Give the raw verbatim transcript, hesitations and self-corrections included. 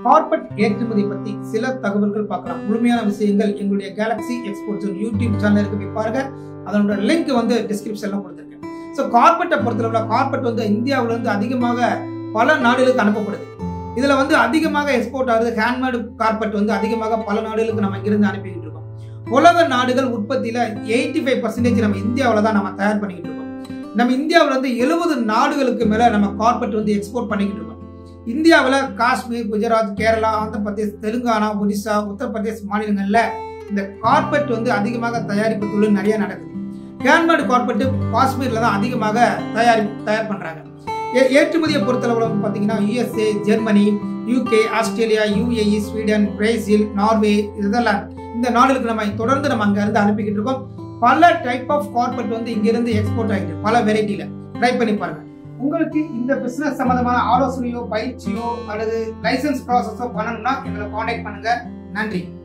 Carpet ஏற்றுமதி பத்தி சில தகவல்கள் பார்க்கலாம். முழுமையான விஷயங்கள் எங்களுடைய கேலக்ஸி எக்ஸ்போர்ட்ஸ் யூடியூப் சேனலுக்கு போய் பாருங்க. அதனோட லிங்க் வந்து டிஸ்கிரிப்ஷன்ல கொடுத்துருக்கேன். ஸோ கார்பெட்டை பொறுத்தளவுல கார்பெட் வந்து இந்தியாவில இருந்து அதிகமாக பல நாடுகளுக்கு அனுப்பப்படுது. இதுல வந்து அதிகமாக எக்ஸ்போர்ட் ஆகுது. ஹேண்ட்மேடு கார்பெட் வந்து அதிகமாக பல நாடுகளுக்கு நம்ம இங்கிருந்து அனுப்பிக்கிட்டு இருக்கோம். உலக நாடுகள் உற்பத்தியில எயிட்டி ஃபைவ் பர்சன்டேஜ் நம்ம இந்தியாவில தான் நம்ம தயார் பண்ணிக்கிட்டு இருக்கோம். நம்ம இந்தியாவில வந்து எழுபது நாடுகளுக்கு மேல நம்ம கார்பெட் வந்து எக்ஸ்போர்ட் பண்ணிக்கிட்டு இருக்கோம். இந்தியாவில் காஷ்மீர், குஜராத், கேரளா, ஆந்திர பிரதேஷ், தெலுங்கானா, ஒடிசா, உத்தரப்பிரதேஷ் மாநிலங்கள்ல இந்த கார்பெட் வந்து அதிகமாக தயாரிப்பு தொழில் நிறைய நடக்குது. ஹேண்ட்மேடு கார்பெட் காஷ்மீர்ல தான் அதிகமாக தயாரிப்பு தயார் பண்றாங்க. ஏற்றுமதியை பொறுத்தளவுல பார்த்தீங்கன்னா USA, Germany, UK, Australia, UAE, Sweden, Brazil, Norway இதெல்லாம் இந்த நாடுகளுக்கு நம்ம தொடர்ந்து நம்ம அங்க இருந்து அனுப்பிக்கிட்டு இருக்கோம். பல டைப் ஆஃப் கார்பெட் வந்து இங்க இருந்து எக்ஸ்போர்ட் ஆகிட்டு பல வெரைட்டில ட்ரை பண்ணி பாருங்க. உங்களுக்கு இந்த பிசினஸ் சம்பந்தமான ஆலோசனையோ பயிற்சியோ அல்லது லைசன்ஸ் ப்ராசஸோ பண்ணணும்னா எங்களை காண்டாக்ட் பண்ணுங்க. நன்றி.